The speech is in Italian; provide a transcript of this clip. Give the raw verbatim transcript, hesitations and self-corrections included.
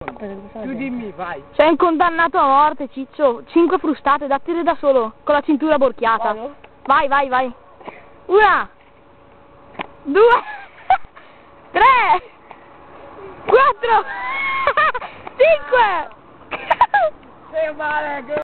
Tu dimmi, vai. Sei un condannato a morte, Ciccio. Cinque frustate, dattene da solo, con la cintura borchiata. Vado? Vai, vai, vai. Una, due, tre, quattro, cinque. Sei male,